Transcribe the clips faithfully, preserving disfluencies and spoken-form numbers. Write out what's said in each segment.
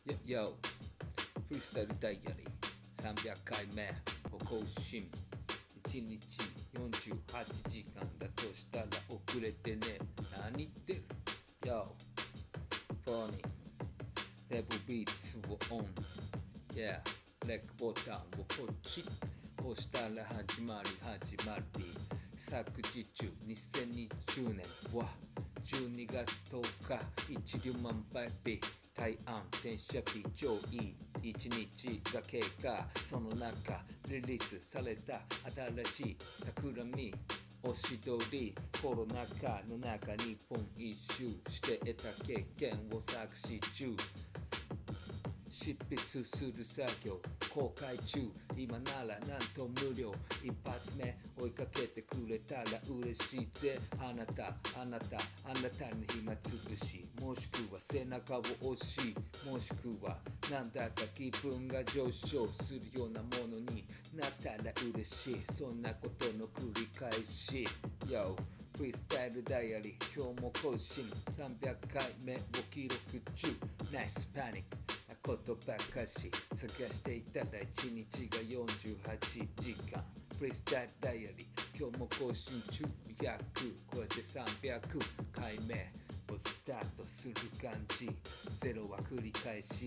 よよフリースタイルダイアリーさんびゃっかいめを更新いちにちよんじゅうはちじかんだとしたら遅れてね何言ってるよフォーニーテーブルビーツをオン Yeah レックボタンをポチッ押したら始まり始まり昨日中にせんにじゅうねんはじゅうにがつとおか一粒万倍日大安転写日上位いちにちが経過その中リリースされた新しい企みおしどりコロナ禍の中日本一周して得た経験を作詞中執筆する作業公開中今ならなんと無料一発目追いかけてくれたら嬉しいぜあなたあなたあなたの暇つぶしもしくは背中を押しもしくはなんだか気分が上昇するようなものになったら嬉しいそんなことの繰り返し Yo フリースタイルダイアリー今日も更新さんびゃっかいめを記録中ナイスパニックなことばかし探していたらいちにちがよんじゅうはちじかんフリースタイルダイアリー今日も更新中ひゃく超えてさんびゃっかいめをスタートする感じゼロは繰り返し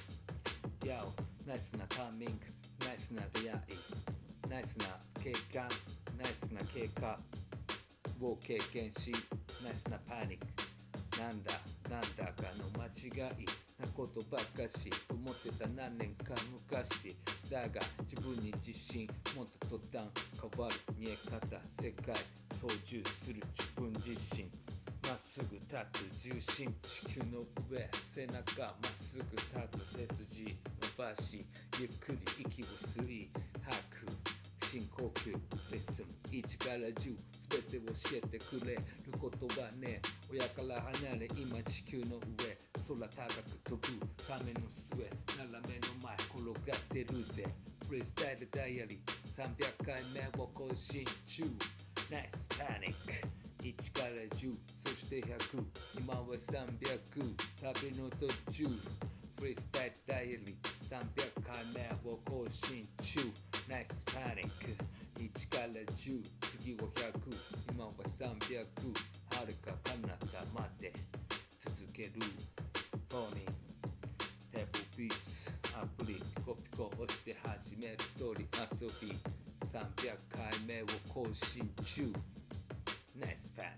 Yo ナイスなタイミングナイスな出会いナイスな経過ナイスな経過を経験しナイスなパニックなんだなんだかの間違いなことばかしと思ってた何年か昔だが自分に自信持った途端変わる見え方世界操縦する自分自身まっすぐ立つ重心地球の上背中まっすぐ立つ背筋伸ばしゆっくり息を吸い吐く深呼吸レッスンいちからじゅう全て教えてくれることはね親から離れ今地球の上空高く飛ぶための末斜めの前転がってるぜフリースタイルダイアリーさんびゃっかいめを更新中ナイスパニックいちからじゅうそしてひゃく今はさんびゃく旅の途中フリースタイルダイアリーさんびゃっかいめを更新中ナイスパニックいちからじゅう次はひゃく今はさんびゃく遥か彼方まで続けるフォーニーテーブルビーツアプリピコピコ押して始める通り遊びさんびゃっかいめを更新中ナイスパニック